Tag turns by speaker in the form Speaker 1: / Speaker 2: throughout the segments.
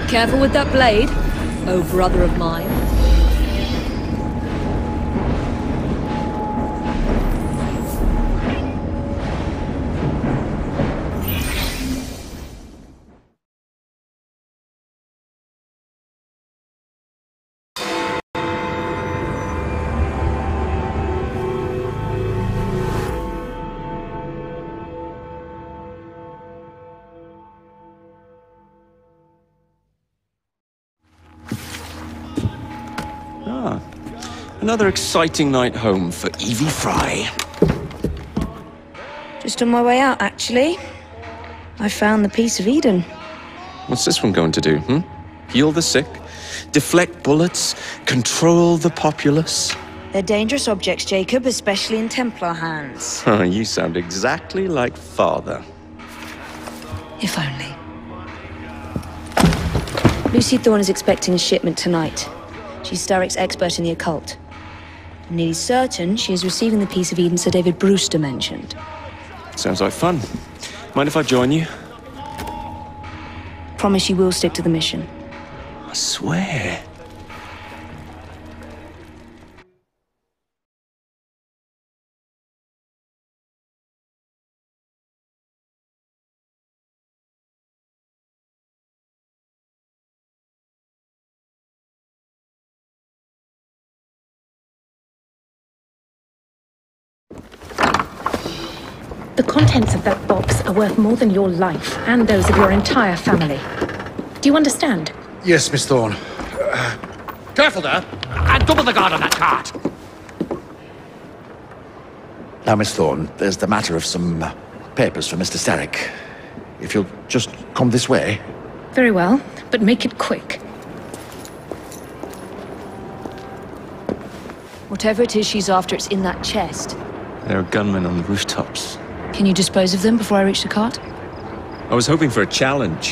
Speaker 1: Careful with that blade, oh brother of mine.
Speaker 2: Another exciting night home for Evie Fry.
Speaker 3: Just on my way out, actually. I found the Piece of Eden.
Speaker 2: What's this one going to do, Heal the sick, deflect bullets, control the populace?
Speaker 3: They're dangerous objects, Jacob, especially in Templar hands.
Speaker 2: You sound exactly like Father.
Speaker 3: If only. Lucy Thorne is expecting a shipment tonight. She's Starrick's expert in the occult. I'm nearly certain she is receiving the Piece of Eden Sir David Brewster mentioned.
Speaker 2: Sounds like fun. Mind if I join you?
Speaker 3: Promise you will stick to the mission.
Speaker 2: I swear.
Speaker 4: The contents of that box are worth more than your life and those of your entire family. Do you understand?
Speaker 5: Yes, Miss Thorne. Careful there!
Speaker 6: And double the guard on that cart!
Speaker 5: Now, Miss Thorne, there's the matter of some papers for Mr. Starrick. If you'll just come this way.
Speaker 4: Very well, but make it quick.
Speaker 1: Whatever it is she's after, it's in that chest.
Speaker 2: There are gunmen on the rooftops.
Speaker 1: Can you dispose of them before I reach the cart?
Speaker 2: I was hoping for a challenge.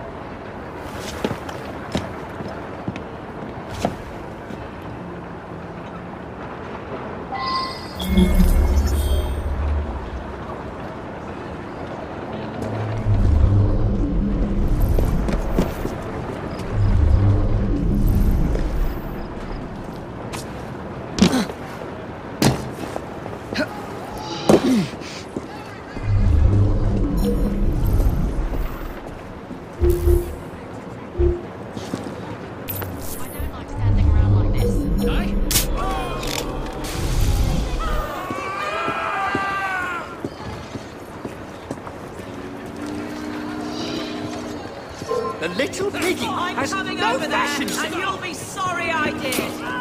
Speaker 6: The little piggy has
Speaker 7: coming
Speaker 6: no
Speaker 7: over there,
Speaker 6: fashion
Speaker 7: and
Speaker 6: sense.
Speaker 7: you'll be sorry I did.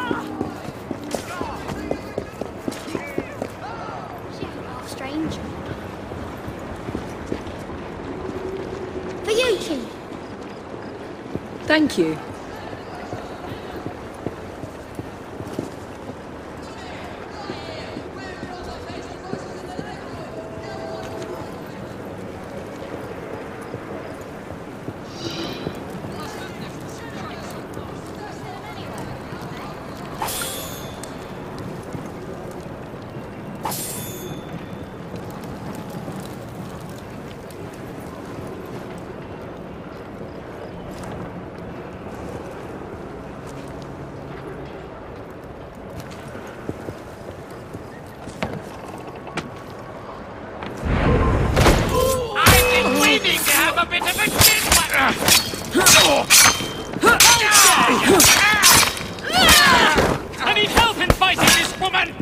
Speaker 8: Strange. For you two.
Speaker 1: Thank you.
Speaker 6: I need help in fighting this woman!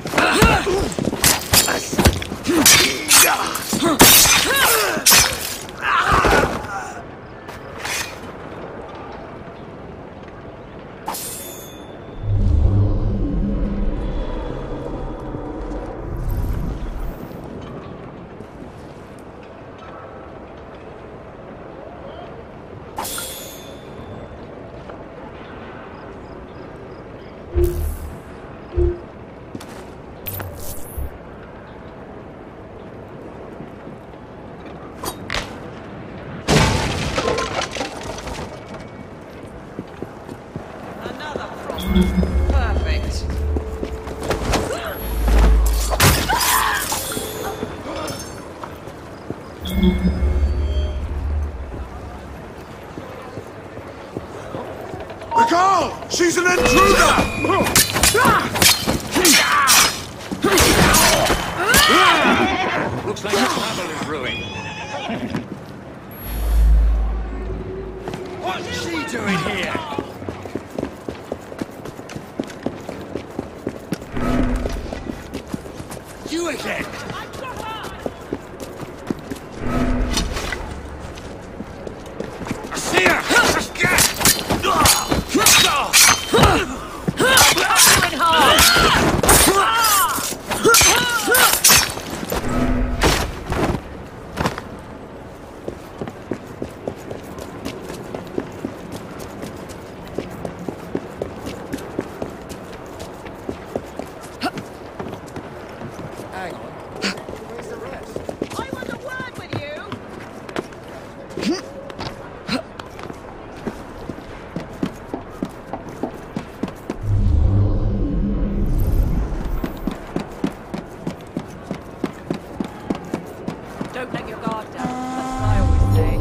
Speaker 7: Perfect.
Speaker 9: Carl! She's an intruder!
Speaker 6: Looks like trouble is brewing. What's she doing here? You again! I see her!
Speaker 7: Don't let your guard down. That's what I always say.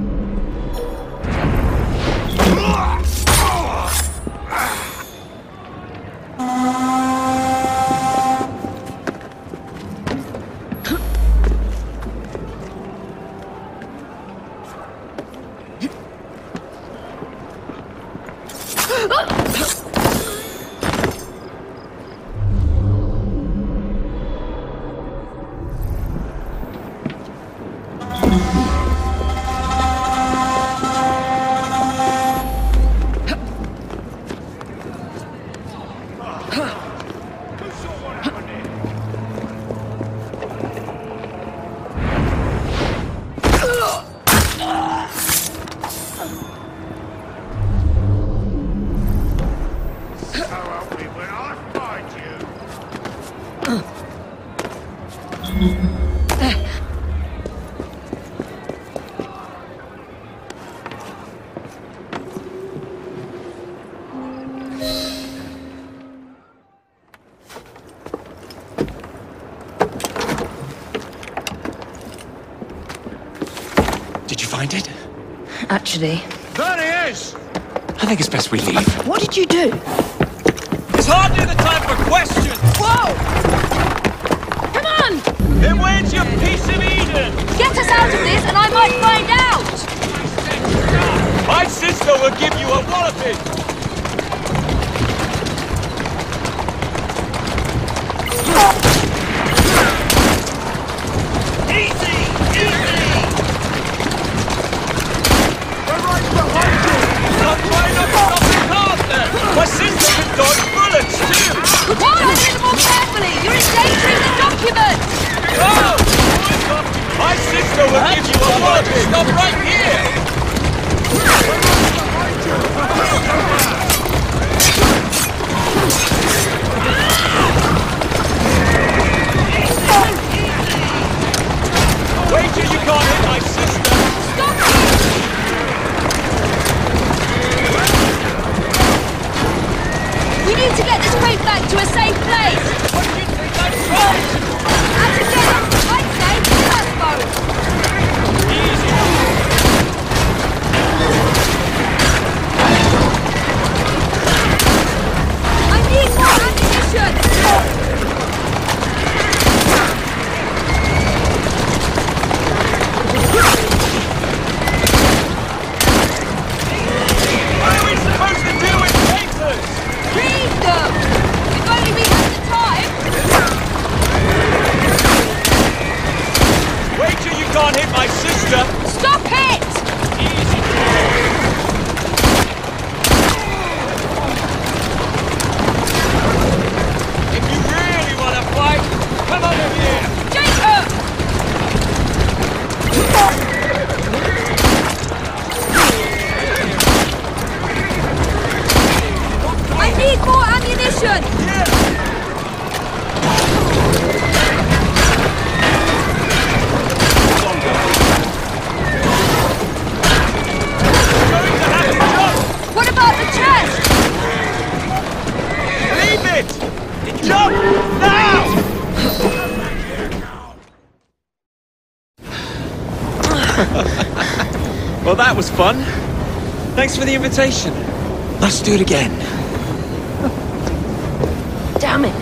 Speaker 2: Did you find it?
Speaker 3: Actually,
Speaker 6: There he is!
Speaker 2: I think it's best we leave.
Speaker 3: what did you do?
Speaker 6: It's hardly the time for questions!
Speaker 7: Whoa! Come on!
Speaker 6: Then where's your piece of Eden?
Speaker 1: Get us out of this and I might find out!
Speaker 6: My sister will give you a walloping! Easy! Easy!
Speaker 9: They're right behind you!
Speaker 6: I'm trying not to stop the cars there! My sister can dodge bullets too!
Speaker 1: What? A little more carefully! You're endangering the document!
Speaker 6: Oh! My sister will give you a walloping! Stop right here! Wait till you can't hit my sister!
Speaker 1: Stop it! We need to get this crate back to a safe place!
Speaker 6: What do you think I'm trying?
Speaker 1: And together, I'd say, us both! I need more ammunition!
Speaker 6: What are we supposed to do with traitors?
Speaker 1: Read them! If only we had the time!
Speaker 6: Wait till you can't hit my sister!
Speaker 1: Stop it!
Speaker 6: If you really want to fight, come over here!
Speaker 1: Jacob! I need more ammunition! What about the chest?
Speaker 6: Leave it! Jump! Now!
Speaker 2: Well, that was fun. Thanks for the invitation. Let's do it again.
Speaker 3: Damn it.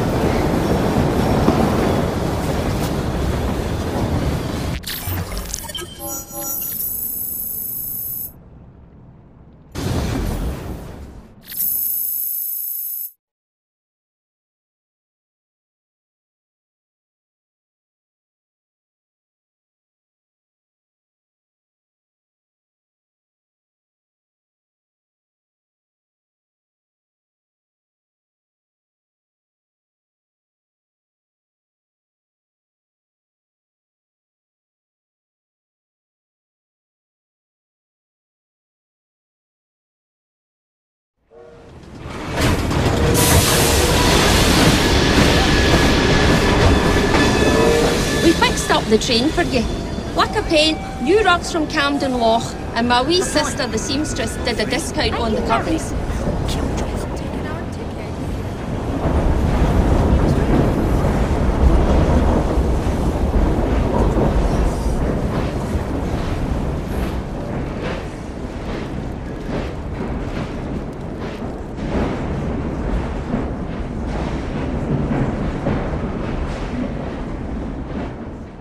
Speaker 1: We fixed up the train for you. Lack of paint, new rugs from Camden Loch, and my wee sister, the seamstress, did a discount on the curtains.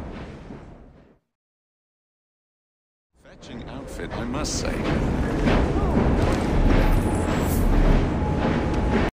Speaker 2: Fetching outfit, I must say.